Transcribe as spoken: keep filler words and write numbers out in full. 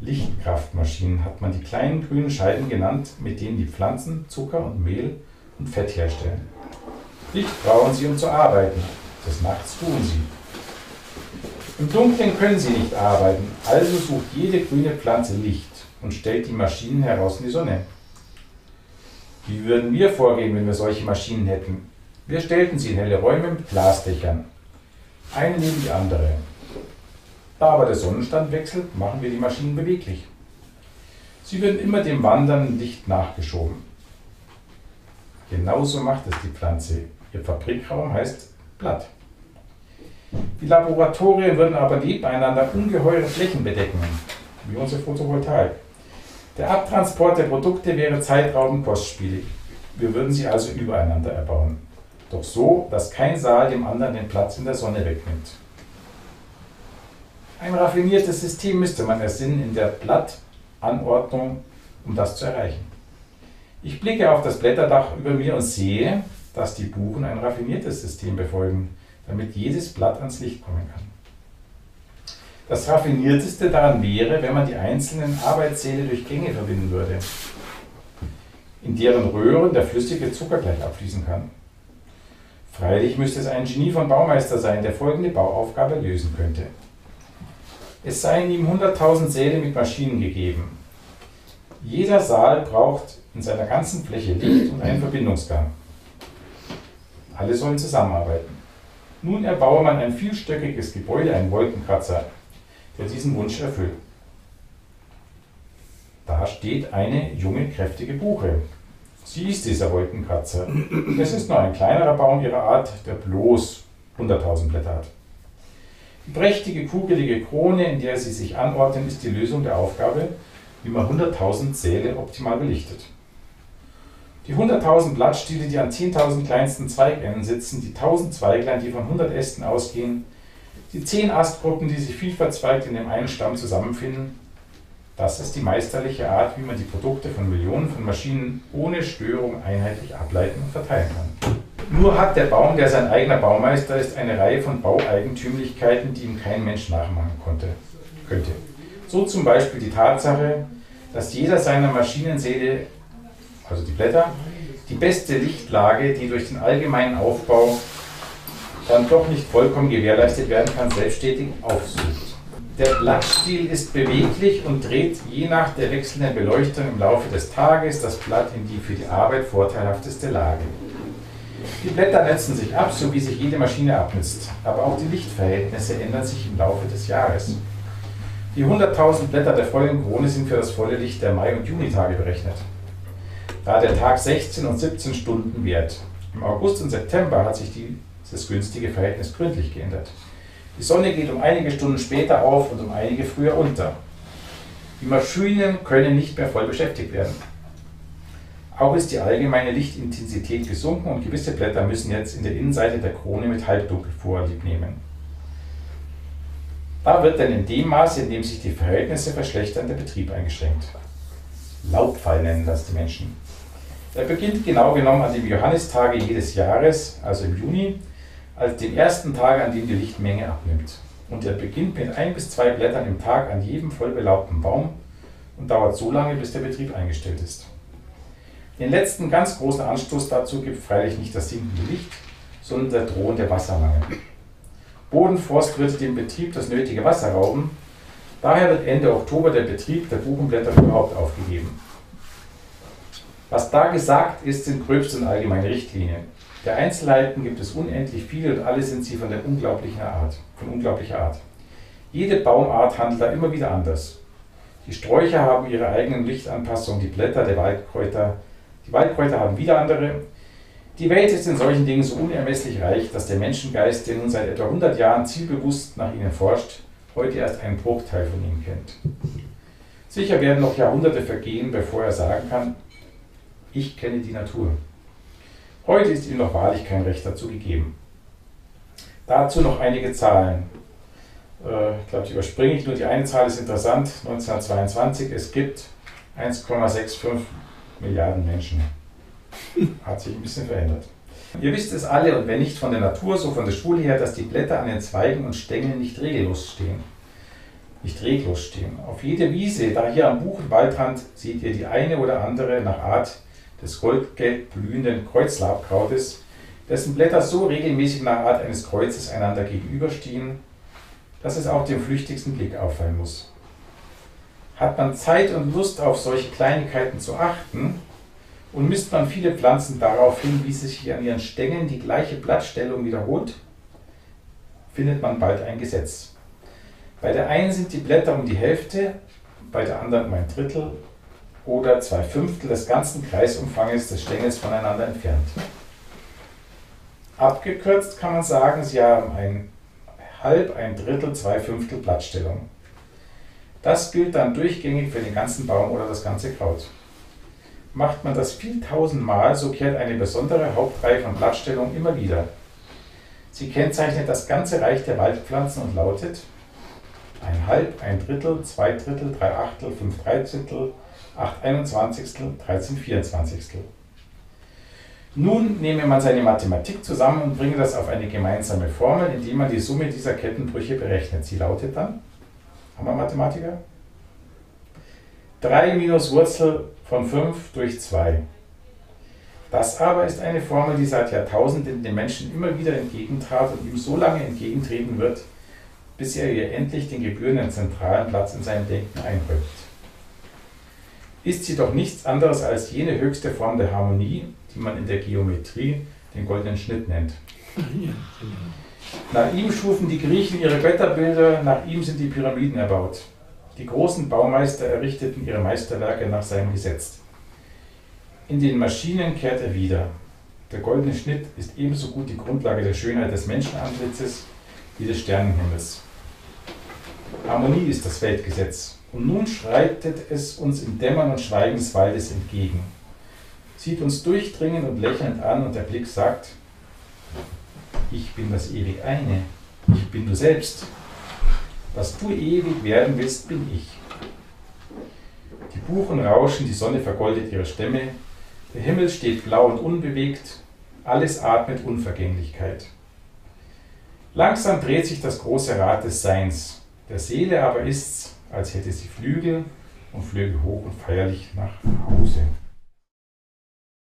Lichtkraftmaschinen hat man die kleinen grünen Scheiben genannt, mit denen die Pflanzen Zucker und Mehl und Fett herstellen. Licht brauchen sie, um zu arbeiten. Des Nachts ruhen sie. Im Dunkeln können sie nicht arbeiten, also sucht jede grüne Pflanze Licht und stellt die Maschinen heraus in die Sonne. Wie würden wir vorgehen, wenn wir solche Maschinen hätten? Wir stellten sie in helle Räume mit Glasdächern, eine neben die andere. Da aber der Sonnenstand wechselt, machen wir die Maschinen beweglich. Sie werden immer dem wandernden Licht nachgeschoben. Genauso macht es die Pflanze. Ihr Fabrikraum heißt Blatt. Die Laboratorien würden aber nebeneinander ungeheure Flächen bedecken, wie unsere Photovoltaik. Der Abtransport der Produkte wäre zeitraubend kostspielig. Wir würden sie also übereinander erbauen. Doch so, dass kein Saal dem anderen den Platz in der Sonne wegnimmt. Ein raffiniertes System müsste man ersinnen in der Blattanordnung, um das zu erreichen. Ich blicke auf das Blätterdach über mir und sehe, dass die Buchen ein raffiniertes System befolgen, damit jedes Blatt ans Licht kommen kann. Das Raffinierteste daran wäre, wenn man die einzelnen Arbeitssäle durch Gänge verbinden würde, in deren Röhren der flüssige Zucker gleich abfließen kann. Freilich müsste es ein Genie von Baumeister sein, der folgende Bauaufgabe lösen könnte. Es seien ihm hunderttausend Säle mit Maschinen gegeben. Jeder Saal braucht in seiner ganzen Fläche Licht und einen Verbindungsgang. Alle sollen zusammenarbeiten. Nun erbaue man ein vielstöckiges Gebäude, einen Wolkenkratzer, der diesen Wunsch erfüllt. Da steht eine junge, kräftige Buche. Sie ist dieser Wolkenkratzer. Es ist nur ein kleinerer Baum ihrer Art, der bloß hunderttausend Blätter hat. Die prächtige, kugelige Krone, in der sie sich anordnen, ist die Lösung der Aufgabe, wie man hunderttausend Säle optimal belichtet. Die hunderttausend Blattstiele, die an zehntausend kleinsten Zweigenden sitzen, die tausend Zweiglein, die von hundert Ästen ausgehen, die zehn Astgruppen, die sich vielverzweigt in dem einen Stamm zusammenfinden, das ist die meisterliche Art, wie man die Produkte von Millionen von Maschinen ohne Störung einheitlich ableiten und verteilen kann. Nur hat der Baum, der sein eigener Baumeister ist, eine Reihe von Baueigentümlichkeiten, die ihm kein Mensch nachmachen konnte, könnte. So zum Beispiel die Tatsache, dass jeder seiner Maschinensäle, also die Blätter, die beste Lichtlage, die durch den allgemeinen Aufbau dann doch nicht vollkommen gewährleistet werden kann, selbstständig aufsucht. Der Blattstiel ist beweglich und dreht je nach der wechselnden Beleuchtung im Laufe des Tages das Blatt in die für die Arbeit vorteilhafteste Lage. Die Blätter netzen sich ab, so wie sich jede Maschine abnützt, aber auch die Lichtverhältnisse ändern sich im Laufe des Jahres. Die hunderttausend Blätter der vollen Krone sind für das volle Licht der Mai- und Junitage berechnet, da der Tag sechzehn und siebzehn Stunden währt. Im August und September hat sich dieses günstige Verhältnis gründlich geändert. Die Sonne geht um einige Stunden später auf und um einige früher unter. Die Maschinen können nicht mehr voll beschäftigt werden. Auch ist die allgemeine Lichtintensität gesunken und gewisse Blätter müssen jetzt in der Innenseite der Krone mit Halbdunkel vorlieb nehmen. Da wird dann in dem Maße, in dem sich die Verhältnisse verschlechtern, der Betrieb eingeschränkt. Laubfall nennen das die Menschen. Er beginnt genau genommen an dem Johannistage jedes Jahres, also im Juni, als dem ersten Tag, an dem die Lichtmenge abnimmt. Und er beginnt mit ein bis zwei Blättern im Tag an jedem voll belaubten Baum und dauert so lange, bis der Betrieb eingestellt ist. Den letzten ganz großen Anstoß dazu gibt freilich nicht das sinkende Licht, sondern der drohende Wassermangel. Bodenfrost wird dem Betrieb das nötige Wasser rauben, daher wird Ende Oktober der Betrieb der Buchenblätter überhaupt aufgegeben. Was da gesagt ist, sind gröbste und allgemeine Richtlinien. Der Einzelheiten gibt es unendlich viele und alle sind sie von der unglaublichen Art, von unglaublicher Art. Jede Baumart handelt da immer wieder anders. Die Sträucher haben ihre eigenen Lichtanpassungen, die Blätter der Waldkräuter, die Waldkräuter haben wieder andere. Die Welt ist in solchen Dingen so unermesslich reich, dass der Menschengeist, der nun seit etwa hundert Jahren zielbewusst nach ihnen forscht, heute erst einen Bruchteil von ihnen kennt. Sicher werden noch Jahrhunderte vergehen, bevor er sagen kann, ich kenne die Natur. Heute ist ihm noch wahrlich kein Recht dazu gegeben. Dazu noch einige Zahlen. Ich glaube, die überspringe ich, nur die eine Zahl ist interessant, neunzehnhundertzweiundzwanzig, es gibt eins Komma fünfundsechzig Milliarden Menschen. Hat sich ein bisschen verändert. Ihr wisst es alle, und wenn nicht von der Natur, so von der Schule her, dass die Blätter an den Zweigen und Stängeln nicht regellos stehen. nicht reglos stehen. Auf jeder Wiese, da hier am Buchenwaldrand, seht ihr die eine oder andere nach Art des goldgelb blühenden Kreuzlabkrautes, dessen Blätter so regelmäßig nach Art eines Kreuzes einander gegenüberstehen, dass es auch dem flüchtigsten Blick auffallen muss. Hat man Zeit und Lust auf solche Kleinigkeiten zu achten und misst man viele Pflanzen darauf hin, wie sie sich an ihren Stängeln die gleiche Blattstellung wiederholt, findet man bald ein Gesetz. Bei der einen sind die Blätter um die Hälfte, bei der anderen um ein Drittel oder zwei Fünftel des ganzen Kreisumfanges des Stängels voneinander entfernt. Abgekürzt kann man sagen, sie haben ein Halb, ein Drittel, zwei Fünftel Blattstellung. Das gilt dann durchgängig für den ganzen Baum oder das ganze Kraut. Macht man das viel tausendmal, so kehrt eine besondere Hauptreihe von Blattstellung immer wieder. Sie kennzeichnet das ganze Reich der Waldpflanzen und lautet ein Halb, ein Drittel, zwei Drittel, drei Achtel, fünf Dreizehntel, acht Einundzwanzigstel, dreizehn Vierundzwanzigstel. Nun nehme man seine Mathematik zusammen und bringe das auf eine gemeinsame Formel, indem man die Summe dieser Kettenbrüche berechnet. Sie lautet dann, haben wir Mathematiker? drei minus Wurzel von fünf durch zwei. Das aber ist eine Formel, die seit Jahrtausenden dem Menschen immer wieder entgegentrat und ihm so lange entgegentreten wird, bis er ihr endlich den gebührenden zentralen Platz in seinem Denken einräumt. Ist sie doch nichts anderes als jene höchste Form der Harmonie, die man in der Geometrie den goldenen Schnitt nennt. Nach ihm schufen die Griechen ihre Götterbilder, nach ihm sind die Pyramiden erbaut. Die großen Baumeister errichteten ihre Meisterwerke nach seinem Gesetz. In den Maschinen kehrt er wieder. Der goldene Schnitt ist ebenso gut die Grundlage der Schönheit des Menschenantlitzes wie des Sternenhimmels. Harmonie ist das Weltgesetz. Und nun schreitet es uns im Dämmern und Schweigen des Waldes entgegen. Sieht uns durchdringend und lächelnd an und der Blick sagt, ich bin das ewig eine, ich bin du selbst. Was du ewig werden willst, bin ich. Die Buchen rauschen, die Sonne vergoldet ihre Stämme, der Himmel steht blau und unbewegt, alles atmet Unvergänglichkeit. Langsam dreht sich das große Rad des Seins, der Seele aber ist's, als hätte sie Flügel und flöge hoch und feierlich nach Hause.